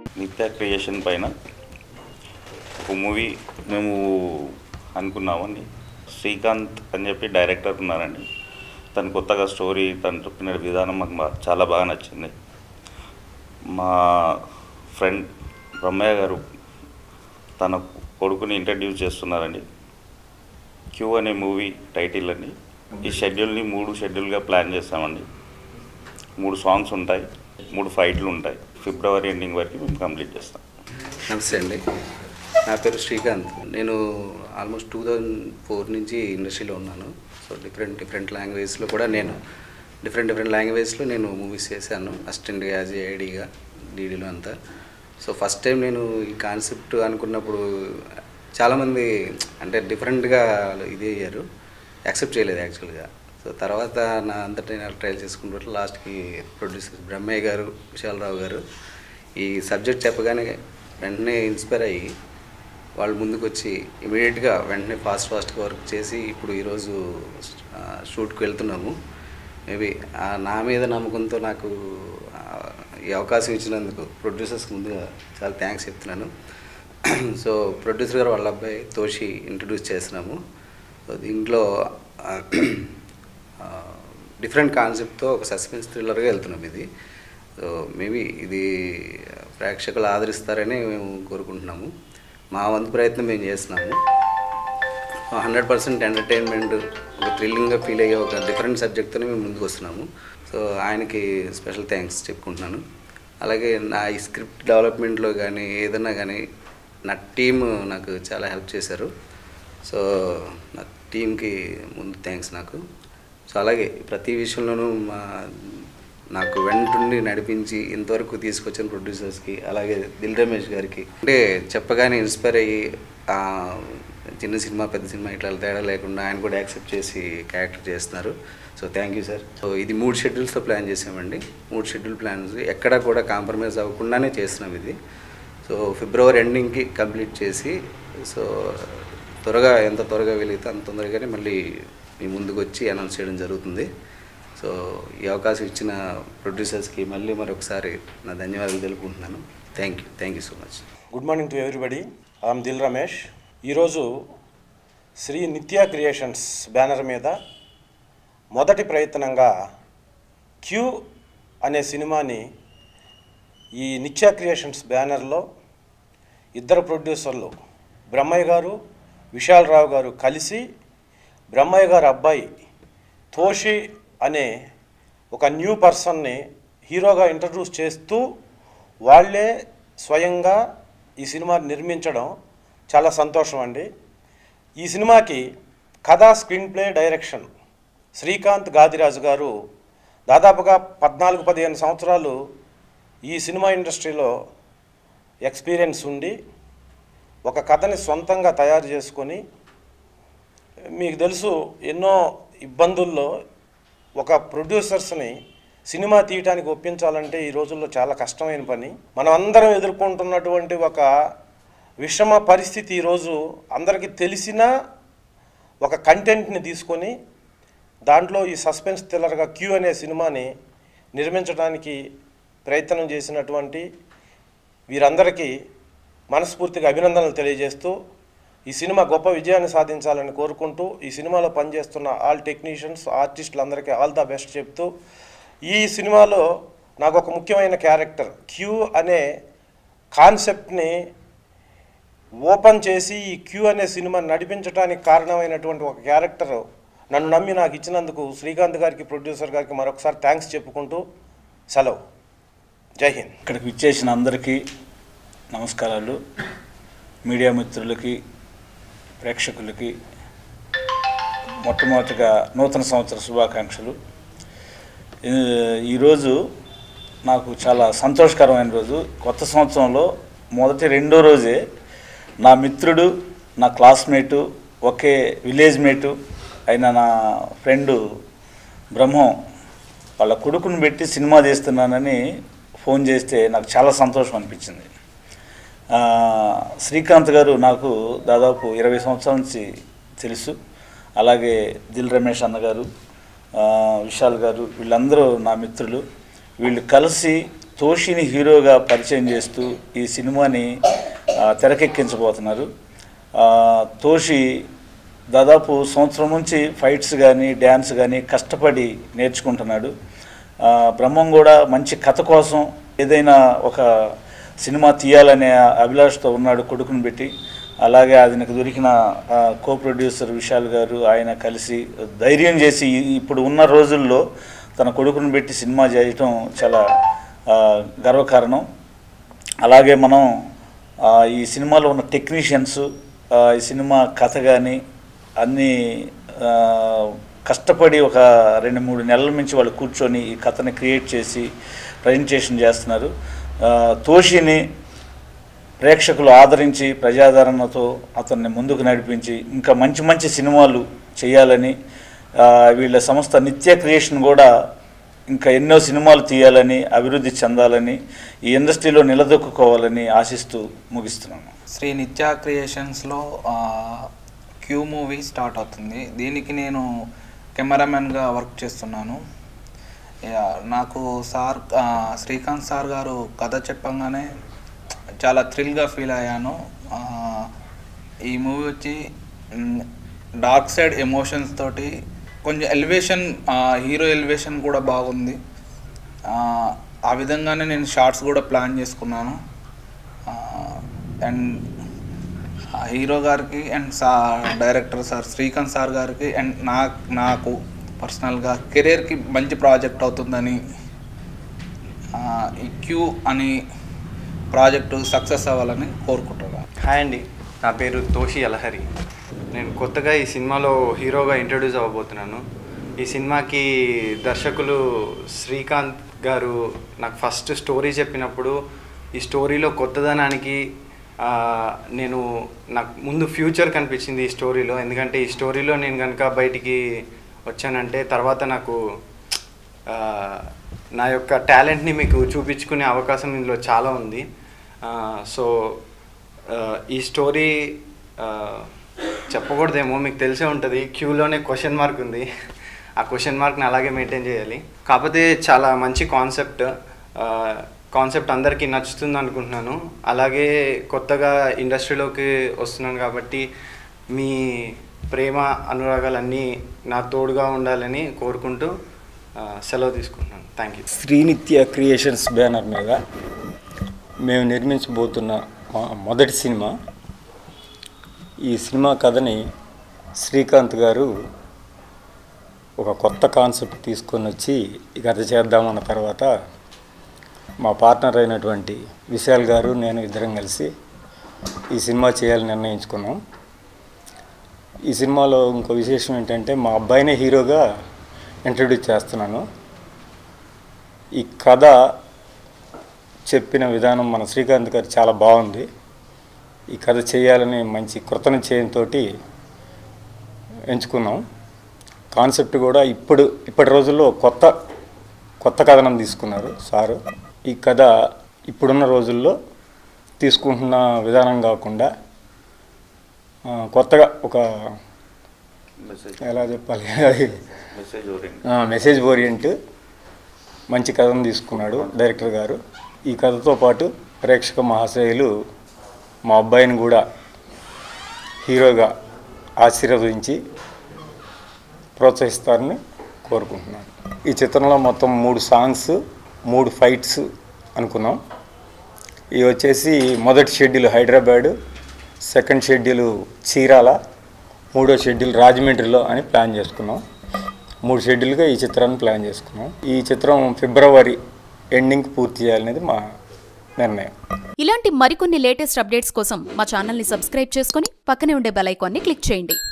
నిత్య క్రియేషన్ పైన ఒక మూవీ మేము అనుకున్నామండి. శ్రీకాంత్ అని చెప్పి డైరెక్టర్ ఉన్నారండి. తను కొత్తగా స్టోరీ తను చెప్పిన విధానం మాకు చాలా బాగా నచ్చింది. మా ఫ్రెండ్ బ్రహ్మయ్య గారు తన కొడుకుని ఇంట్రడ్యూస్ చేస్తున్నారండి. క్యూ అనే మూవీ టైటిల్ అండి. ఈ షెడ్యూల్ని 3 షెడ్యూల్గా ప్లాన్ చేస్తామండి. 3 సాంగ్స్ ఉంటాయి, 3 ఫైట్లు ఉంటాయి. ఫిబ్రవరి ఎండింగ్ వరకు మేము కంప్లీట్ చేస్తాం. నమస్తే అండి, నా పేరు శ్రీకాంత్. నేను ఆల్మోస్ట్ 2004 నుంచి ఇండస్ట్రీలో ఉన్నాను. సో డిఫరెంట్ లాంగ్వేజ్లో కూడా నేను డిఫరెంట్ లాంగ్వేజ్లో నేను మూవీస్ చేశాను. అసిస్టెంట్గా, యాజ్ ఐడీగా, డీడీలో అంతా. సో ఫస్ట్ టైం నేను ఈ కాన్సెప్ట్ అనుకున్నప్పుడు చాలామంది అంటే డిఫరెంట్గా ఇది అయ్యారు, యాక్సెప్ట్ చేయలేదు యాక్చువల్గా. సో తర్వాత నా అంతటా నేను ట్రయల్ చేసుకున్నప్పుడు లాస్ట్కి ప్రొడ్యూసర్ బ్రహ్మయ్య గారు, విశాలరావు గారు ఈ సబ్జెక్ట్ చెప్పగానే వెంటనే ఇన్స్పైర్ అయ్యి వాళ్ళు ముందుకు వచ్చి ఇమీడియట్గా వెంటనే ఫాస్ట్గా వర్క్ చేసి ఇప్పుడు ఈరోజు షూట్కి వెళ్తున్నాము. మేబీ నా మీద నమ్మకంతో నాకు ఈ అవకాశం ఇచ్చినందుకు ప్రొడ్యూసర్స్కి ముందుగా చాలా థ్యాంక్స్ చెప్తున్నాను. సో ప్రొడ్యూసర్ గారు వాళ్ళ అబ్బాయి తోషి ఇంట్రడ్యూస్ చేస్తున్నాము. సో దీంట్లో డిఫరెంట్ కాన్సెప్ట్తో ఒక సస్పెన్స్ థ్రిల్లర్గా వెళ్తున్నాం ఇది. సో మేబీ ఇది ప్రేక్షకులు ఆదరిస్తారని మేము కోరుకుంటున్నాము. మా వంతు ప్రయత్నం మేము చేస్తున్నాము. 100% ఎంటర్టైన్మెంట్, ఒక థ్రిల్లింగ్గా ఫీల్ అయ్యే ఒక డిఫరెంట్ సబ్జెక్ట్తోనే మేము ముందుకు వస్తున్నాము. సో ఆయనకి స్పెషల్ థ్యాంక్స్ చెప్పుకుంటున్నాను. అలాగే నా ఈ స్క్రిప్ట్ డెవలప్మెంట్లో కానీ ఏదన్నా కానీ నా టీమ్ నాకు చాలా హెల్ప్ చేశారు. సో నా టీంకి ముందు థ్యాంక్స్ నాకు. సో అలాగే ప్రతి విషయంలోనూ నాకు వెంటుండి నడిపించి ఇంతవరకు తీసుకొచ్చిన ప్రొడ్యూసర్స్కి, అలాగే దిల్ రమేష్ గారికి అంటే చెప్పగానే ఇన్స్పైర్ అయ్యి చిన్న సినిమా పెద్ద సినిమా ఇట్లా తేడా లేకుండా ఆయన కూడా యాక్సెప్ట్ చేసి క్యారెక్టర్ చేస్తున్నారు. So thank you sir. So ఇది 3 షెడ్యూల్స్తో ప్లాన్ చేసామండి. 3 షెడ్యూల్ ప్లాన్స్ ఎక్కడా కూడా కాంప్రమైజ్ అవ్వకుండానే చేస్తున్నాం ఇది. సో ఫిబ్రవరి ఎండింగ్కి కంప్లీట్ చేసి, సో ఎంత త్వరగా వీలైతే అంత తొందరగానే మళ్ళీ మీ ముందుకు వచ్చి అనౌన్స్ చేయడం జరుగుతుంది. సో ఈ అవకాశం ఇచ్చిన ప్రొడ్యూసర్స్కి మళ్ళీ మరొకసారి నా ధన్యవాదాలు తెలుపుకుంటున్నాను. Thank you so much. Good morning to everybody. I'm Dil Ramesh. ఈరోజు శ్రీ నిత్య క్రియేషన్స్ బ్యానర్ మీద మొదటి ప్రయత్నంగా క్యూ అనే సినిమాని ఈ నిత్య క్రియేషన్స్ బ్యానర్లో 2 ప్రొడ్యూసర్లు బ్రహ్మయ్య గారు, విశాలరావు గారు కలిసి బ్రహ్మయ్య గారు అబ్బాయి తోషి అనే ఒక న్యూ పర్సన్ని హీరోగా ఇంట్రడ్యూస్ చేస్తూ వాళ్ళే స్వయంగా ఈ సినిమాని నిర్మించడం చాలా సంతోషం అండి. ఈ సినిమాకి కథ, screenplay, direction Srikanth Gadiraju గారు దాదాపుగా 14-15 సంవత్సరాలు ఈ సినిమా ఇండస్ట్రీలో ఎక్స్పీరియన్స్ ఉండి ఒక కథని సొంతంగా తయారు చేసుకొని, మీకు తెలుసు ఎన్నో ఇబ్బందుల్లో ఒక ప్రొడ్యూసర్స్ని సినిమా తీయటానికి ఒప్పించాలంటే ఈ రోజుల్లో చాలా కష్టమైన పని. మనం అందరం ఎదుర్కొంటున్నటువంటి ఒక విషమ పరిస్థితి ఈరోజు అందరికీ తెలిసిన ఒక కంటెంట్ని తీసుకొని దాంట్లో ఈ సస్పెన్స్ థ్రిల్లర్గా క్యూ అనే సినిమాని నిర్మించడానికి ప్రయత్నం చేసినటువంటి వీరందరికీ మనస్ఫూర్తిగా అభినందనలు తెలియజేస్తూ ఈ సినిమా గొప్ప విజయాన్ని సాధించాలని కోరుకుంటూ ఈ సినిమాలో పనిచేస్తున్న ఆల్ టెక్నీషియన్స్, ఆర్టిస్టులందరికీ ఆల్ ద బెస్ట్ చెప్తూ, ఈ సినిమాలో నాకు ఒక ముఖ్యమైన క్యారెక్టర్ క్యూ అనే కాన్సెప్ట్ని ఓపెన్ చేసి ఈ క్యూ అనే సినిమా నడిపించడానికి కారణమైనటువంటి ఒక క్యారెక్టర్ నన్ను నమ్మి నాకు ఇచ్చినందుకు శ్రీకాంత్ గారికి, ప్రొడ్యూసర్ గారికి మరొకసారి థ్యాంక్స్ చెప్పుకుంటూ సెలవు. జై హింద్. ఇక్కడికి విచ్చేసిన అందరికీ నమస్కారాలు. మీడియా మిత్రులకి, ప్రేక్షకులకి మొట్టమొదటిగా నూతన సంవత్సర శుభాకాంక్షలు. ఈరోజు నాకు చాలా సంతోషకరమైన రోజు. కొత్త సంవత్సరంలో మొదటి 2వ రోజే నా మిత్రుడు, నా క్లాస్మేటు, ఒకే విలేజ్ మేటు అయిన నా ఫ్రెండు బ్రహ్మం వాళ్ళ కొడుకుని పెట్టి సినిమా చేస్తున్నానని ఫోన్ చేస్తే నాకు చాలా సంతోషం అనిపించింది. శ్రీకాంత్ గారు నాకు దాదాపు 20 సంవత్సరాల నుంచి తెలుసు. అలాగే దిల్ రమేష్ అన్నగారు, విశాల్ గారు, వీళ్ళందరూ నా మిత్రులు. వీళ్ళు కలిసి తోషిని హీరోగా పరిచయం చేస్తూ ఈ సినిమాని తెరకెక్కించబోతున్నారు. తోషి దాదాపు సంవత్సరం నుంచి ఫైట్స్ కానీ డ్యాన్స్ కానీ కష్టపడి నేర్చుకుంటున్నాడు. బ్రహ్మం కూడా మంచి కథ కోసం ఏదైనా ఒక సినిమా తీయాలనే అభిలాషతో ఉన్నాడు కొడుకుని పెట్టి. అలాగే అతనికి దొరికిన కో ప్రొడ్యూసర్ విశాల్ గారు ఆయన కలిసి ధైర్యం చేసి ఇప్పుడు ఉన్న రోజుల్లో తన కొడుకుని పెట్టి సినిమా చేయటం చాలా గర్వకారణం. అలాగే మనం ఈ సినిమాలో ఉన్న టెక్నీషియన్స్, ఈ సినిమా కథ కానీ అన్నీ కష్టపడి ఒక 2-3 నెలల నుంచి వాళ్ళు కూర్చొని ఈ కథని క్రియేట్ చేసి ప్రజెంటేషన్ చేస్తున్నారు. తోషిని ప్రేక్షకులు ఆదరించి ప్రజాదరణతో అతన్ని ముందుకు నడిపించి ఇంకా మంచి మంచి సినిమాలు చేయాలని, వీళ్ళ సంస్థ నిత్య క్రియేషన్ కూడా ఇంకా ఎన్నో సినిమాలు తీయాలని, అభివృద్ధి చెందాలని, ఈ ఇండస్ట్రీలో నిలదొక్కుకోవాలని ఆశిస్తూ ముగిస్తున్నాను. శ్రీ నిత్య క్రియేషన్స్లో క్యూ మూవీ స్టార్ట్ అవుతుంది. దీనికి నేను కెమెరామెన్గా వర్క్ చేస్తున్నాను. నాకు శ్రీకాంత్ సార్ గారు కథ చెప్పంగానే చాలా థ్రిల్గా ఫీల్ అయ్యాను. ఈ మూవీ వచ్చి డార్క్ సైడ్ ఎమోషన్స్ తోటి కొంచెం ఎలివేషన్, హీరో ఎలివేషన్ కూడా బాగుంది. ఆ విధంగానే నేను షార్ట్స్ కూడా ప్లాన్ చేసుకున్నాను. అండ్ హీరో గారికి and director sir Srikanth sir గారికి అండ్ నాకు పర్సనల్గా కెరీర్కి మంచి ప్రాజెక్ట్ అవుతుందని, ఈ క్యూ అని ప్రాజెక్టు సక్సెస్ అవ్వాలని కోరుకుంటున్నాను. హాయ్ అండి, నా పేరు తోషి అలహరి. నేను కొత్తగా ఈ సినిమాలో హీరోగా ఇంట్రడ్యూస్ అవ్వబోతున్నాను. ఈ సినిమాకి దర్శకులు శ్రీకాంత్ గారు నాకు ఫస్ట్ స్టోరీ చెప్పినప్పుడు ఈ స్టోరీలో కొత్తదనానికి నాకు ముందు ఫ్యూచర్ కనిపించింది ఈ స్టోరీలో. ఎందుకంటే ఈ స్టోరీలో నేను కనుక బయటికి వచ్చానంటే తర్వాత నాకు నా యొక్క టాలెంట్ని మీకు చూపించుకునే అవకాశం ఇందులో చాలా ఉంది. సో ఈ స్టోరీ చెప్పకూడదేమో, మీకు తెలిసే ఉంటుంది. క్యూలోనే క్వశ్చన్ మార్క్ ఉంది. ఆ క్వశ్చన్ మార్క్ని అలాగే మెయింటైన్ చేయాలి. కాకపోతే చాలా మంచి కాన్సెప్ట్ అందరికీ నచ్చుతుంది అనుకుంటున్నాను. అలాగే కొత్తగా ఇండస్ట్రీలోకి వస్తున్నాను కాబట్టి మీ ప్రేమ అనురాగాలన్నీ నా తోడుగా ఉండాలని కోరుకుంటూ సెలవు తీసుకుంటున్నాను. Thank you. Srinitya creations banner మీద మేము నిర్మించబోతున్న మొదటి సినిమా. ఈ సినిమా కథని శ్రీకాంత్ గారు ఒక కొత్త కాన్సెప్ట్ తీసుకొని వచ్చి ఈ కథ చేద్దామన్న తర్వాత మా పార్ట్నర్ అయినటువంటి విశాల్ గారు నేను ఇద్దరం కలిసి ఈ సినిమా చేయాలని నిర్ణయించుకున్నాం. ఈ సినిమాలో ఇంకో విశేషం ఏంటంటే మా అబ్బాయినే హీరోగా ఇంట్రడ్యూస్ చేస్తున్నాను. ఈ కథ చెప్పిన విధానం మన శ్రీకాంత్ గారు చాలా బాగుంది. ఈ కథ చేయాలని మంచి కృతనిశ్చయంతో ఎంచుకున్నాం. కాన్సెప్ట్ కూడా ఇప్పటి రోజుల్లో కొత్త కథనం తీసుకున్నారు సారు. ఈ కథ ఇప్పుడున్న రోజుల్లో తీసుకుంటున్న విధానం కాకుండా కొత్తగా ఒక ఎలా చెప్పాలి, మెసేజ్ ఓరియంట్ మంచి కథను తీసుకున్నాడు డైరెక్టర్ గారు. ఈ కథతో పాటు ప్రేక్షక మహాశయులు మా అబ్బాయిని కూడా హీరోగా ఆశీర్వదించి ప్రోత్సహిస్తారని కోరుకుంటున్నాను. ఈ చిత్రంలో మొత్తం 3 సాంగ్స్ 3 ఫైట్స్ అనుకున్నాం. ఇవి వచ్చేసి మొదటి schedule Hyderabad, second schedule Chirala, 3వ షెడ్యూల్ రాజమండ్రిలో అని ప్లాన్ చేసుకున్నాం. 3 షెడ్యూల్గా ఈ చిత్రాన్ని ప్లాన్ చేసుకున్నాం. ఈ చిత్రం ఫిబ్రవరి ఎండింగ్ పూర్తి చేయాలనేది మా నిర్ణయం. ఇలాంటి మరికొన్ని లేటెస్ట్ అప్డేట్స్ కోసం మా ఛానల్ని సబ్స్క్రైబ్ చేసుకొని పక్కనే ఉండే బెల్ ఐకాన్ని క్లిక్ చేయండి.